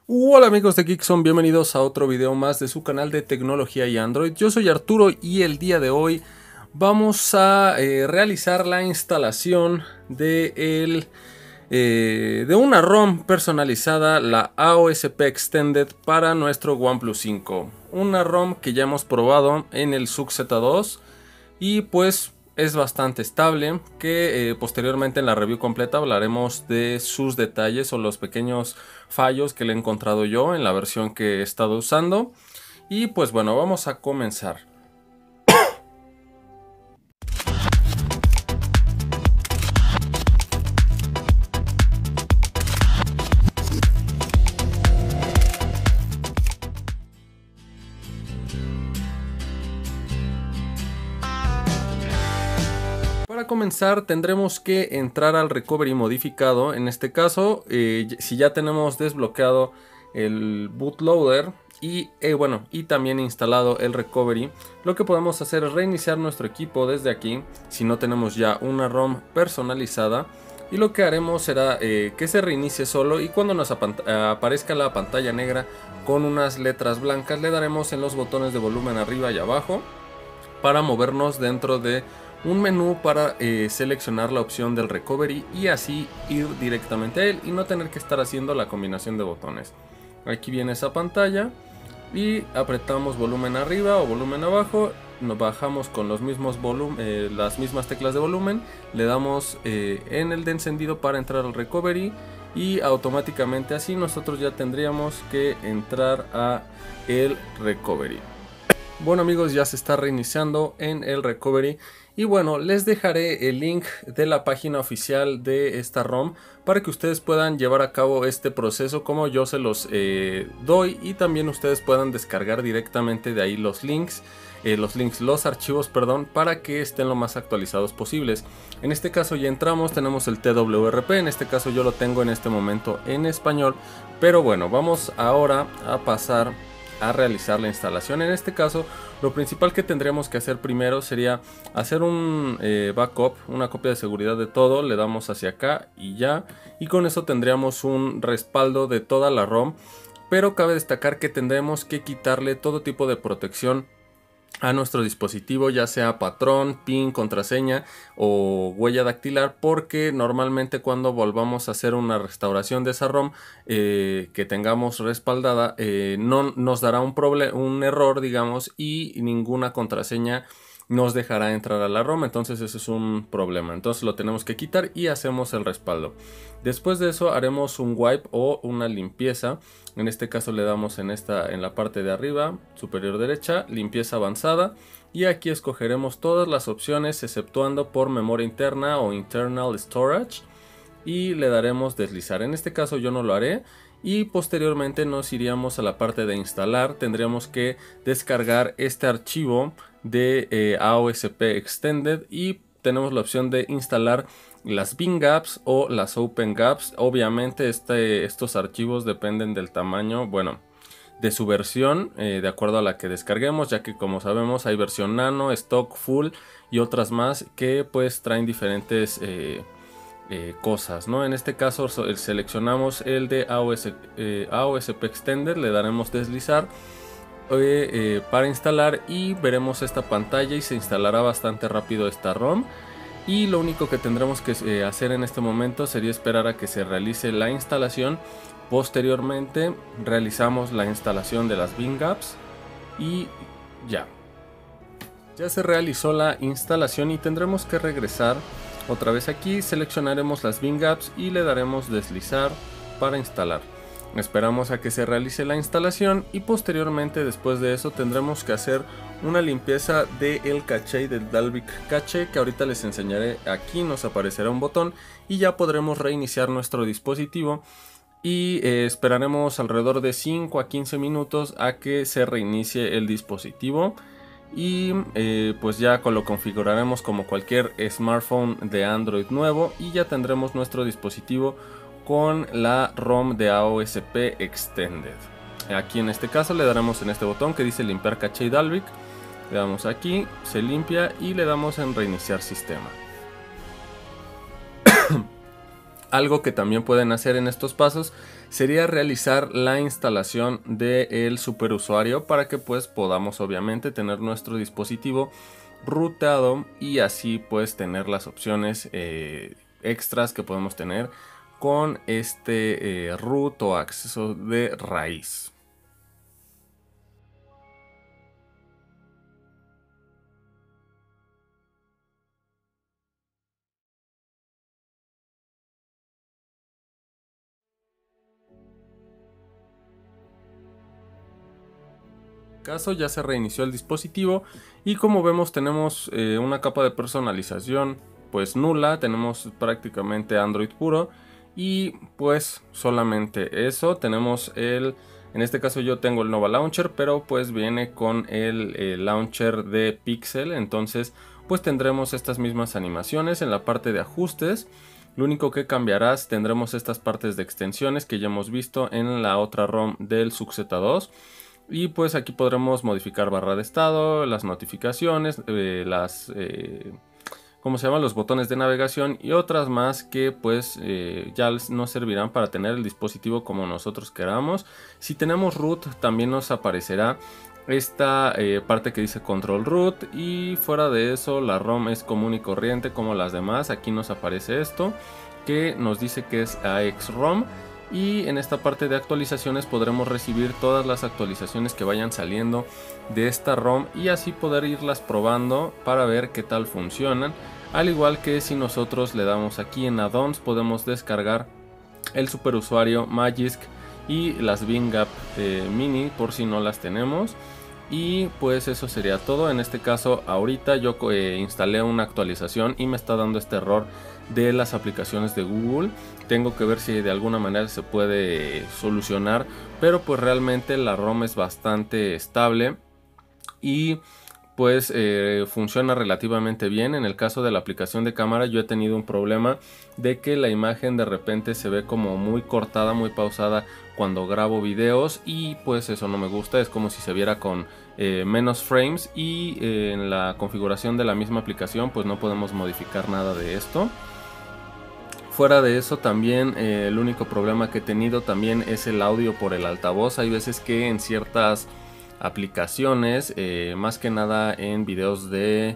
Hola amigos de Geekson, bienvenidos a otro video más de su canal de tecnología y Android. Yo soy Arturo y el día de hoy vamos a realizar la instalación de una ROM personalizada, la AOSP Extended para nuestro OnePlus 5. Una ROM que ya hemos probado en el SUX Z2 y pues es bastante estable, que posteriormente en la review completa hablaremos de sus detalles o los pequeños fallos que le he encontrado yo en la versión que he estado usando. Y pues bueno, vamos a comenzar. Para comenzar tendremos que entrar al recovery modificado. En este caso, si ya tenemos desbloqueado el bootloader y también instalado el recovery, lo que podemos hacer es reiniciar nuestro equipo desde aquí si no tenemos ya una ROM personalizada, y lo que haremos será que se reinicie solo, y cuando nos aparezca la pantalla negra con unas letras blancas le daremos en los botones de volumen arriba y abajo para movernos dentro de un menú para seleccionar la opción del recovery y así ir directamente a él y no tener que estar haciendo la combinación de botones. Aquí viene esa pantalla y apretamos volumen arriba o volumen abajo, nos bajamos con los mismos las mismas teclas de volumen, le damos en el de encendido para entrar al recovery y automáticamente así nosotros ya tendríamos que entrar a el recovery. Bueno amigos, ya se está reiniciando en el recovery y bueno, les dejaré el link de la página oficial de esta ROM para que ustedes puedan llevar a cabo este proceso como yo se los doy, y también ustedes puedan descargar directamente de ahí los archivos, para que estén lo más actualizados posibles. En este caso ya entramos, tenemos el TWRP, en este caso yo lo tengo en este momento en español, pero bueno, vamos ahora a pasar a realizar la instalación. En este caso lo principal que tendríamos que hacer primero sería hacer un backup, una copia de seguridad de todo. Le damos hacia acá y ya, y con eso tendríamos un respaldo de toda la ROM, pero cabe destacar que tendremos que quitarle todo tipo de protección a nuestro dispositivo, ya sea patrón, pin, contraseña o huella dactilar, porque normalmente cuando volvamos a hacer una restauración de esa ROM que tengamos respaldada, no nos dará un error, digamos, y ninguna contraseña nos dejará entrar a la ROM. Entonces ese es un problema, entonces lo tenemos que quitar y hacemos el respaldo. Después de eso haremos un wipe o una limpieza. En este caso le damos en la parte de arriba superior derecha, limpieza avanzada, y aquí escogeremos todas las opciones exceptuando por memoria interna o internal storage y le daremos deslizar. En este caso yo no lo haré, y posteriormente nos iríamos a la parte de instalar. Tendríamos que descargar este archivo de AOSP Extended y tenemos la opción de instalar las bin gaps o las open gaps. Obviamente estos archivos dependen del tamaño, de su versión, de acuerdo a la que descarguemos, ya que como sabemos hay versión nano, stock, full y otras más que pues traen diferentes cosas, ¿no? En este caso seleccionamos el de AOSP Extended, le daremos deslizar para instalar y veremos esta pantalla y se instalará bastante rápido esta ROM. Y lo único que tendremos que hacer en este momento sería esperar a que se realice la instalación. Posteriormente realizamos la instalación de las bin gaps y ya se realizó la instalación, y tendremos que regresar otra vez aquí. Seleccionaremos las bin gaps y le daremos deslizar para instalar. Esperamos a que se realice la instalación y posteriormente después de eso tendremos que hacer una limpieza del caché, del Dalvik caché, que ahorita les enseñaré. Aquí nos aparecerá un botón y ya podremos reiniciar nuestro dispositivo, y esperaremos alrededor de 5 a 15 minutos a que se reinicie el dispositivo, y pues ya lo configuraremos como cualquier smartphone de Android nuevo y ya tendremos nuestro dispositivo con la ROM de AOSP Extended. Aquí en este caso le daremos en este botón que dice limpiar caché Dalvik, le damos aquí, se limpia y le damos en reiniciar sistema. Algo que también pueden hacer en estos pasos sería realizar la instalación del superusuario para que pues podamos obviamente tener nuestro dispositivo rootado y así pues tener las opciones extras que podemos tener con este root o acceso de raíz. Caso ya se reinició el dispositivo y como vemos tenemos una capa de personalización pues nula, tenemos prácticamente Android puro y pues solamente eso. Tenemos en este caso yo tengo el Nova Launcher, pero pues viene con el launcher de Pixel, entonces pues tendremos estas mismas animaciones en la parte de ajustes. Lo único que cambiará es tendremos estas partes de extensiones que ya hemos visto en la otra ROM del Sux Z2. Y pues aquí podremos modificar barra de estado, las notificaciones, ¿cómo se llama? Los botones de navegación y otras más que pues ya nos servirán para tener el dispositivo como nosotros queramos. Si tenemos root también nos aparecerá esta parte que dice control root y fuera de eso la ROM es común y corriente como las demás. Aquí nos aparece esto que nos dice que es AX-ROM. Y en esta parte de actualizaciones podremos recibir todas las actualizaciones que vayan saliendo de esta ROM y así poder irlas probando para ver qué tal funcionan. Al igual que si nosotros le damos aquí en add-ons podemos descargar el superusuario Magisk y las BeamGap Mini por si no las tenemos. Y pues eso sería todo. En este caso ahorita yo instalé una actualización y me está dando este error de las aplicaciones de Google. Tengo que ver si de alguna manera se puede solucionar, pero pues realmente la ROM es bastante estable y pues funciona relativamente bien. En el caso de la aplicación de cámara yo he tenido un problema de que la imagen de repente se ve como muy cortada, muy pausada cuando grabo videos y pues eso no me gusta, es como si se viera con menos frames y en la configuración de la misma aplicación pues no podemos modificar nada de esto. Fuera de eso también el único problema que he tenido también es el audio por el altavoz. Hay veces que en ciertas aplicaciones, más que nada en videos de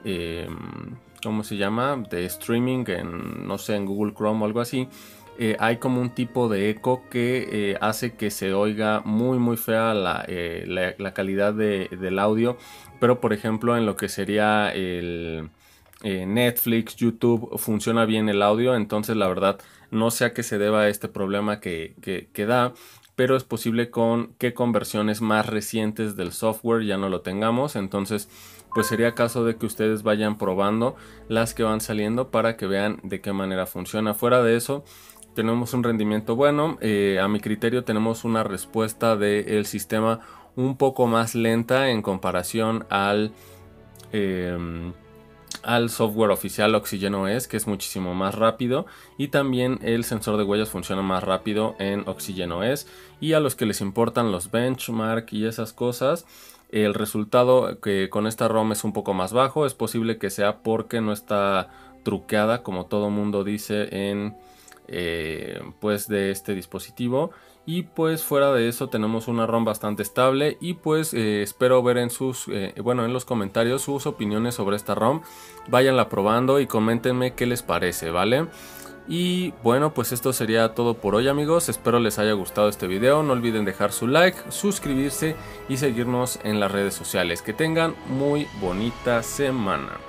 ¿cómo se llama? De streaming en, no sé, en Google Chrome o algo así, hay como un tipo de eco que hace que se oiga muy fea la calidad del audio. Pero por ejemplo en lo que sería el Netflix, YouTube, funciona bien el audio. Entonces la verdad no sé a qué se deba este problema que da, pero es posible que con versiones más recientes del software ya no lo tengamos. Entonces pues sería caso de que ustedes vayan probando las que van saliendo para que vean de qué manera funciona. Fuera de eso tenemos un rendimiento bueno. A mi criterio tenemos una respuesta del sistema un poco más lenta en comparación al software oficial OxygenOS, que es muchísimo más rápido, y también el sensor de huellas funciona más rápido en OxygenOS. Y a los que les importan los benchmark y esas cosas, el resultado que con esta ROM es un poco más bajo. Es posible que sea porque no está truqueada como todo mundo dice en pues de este dispositivo. Y pues fuera de eso tenemos una ROM bastante estable y pues espero ver en en los comentarios sus opiniones sobre esta ROM. Váyanla probando y coméntenme qué les parece, ¿vale? Y bueno, pues esto sería todo por hoy, amigos. Espero les haya gustado este video. No olviden dejar su like, suscribirse y seguirnos en las redes sociales. Que tengan muy bonita semana.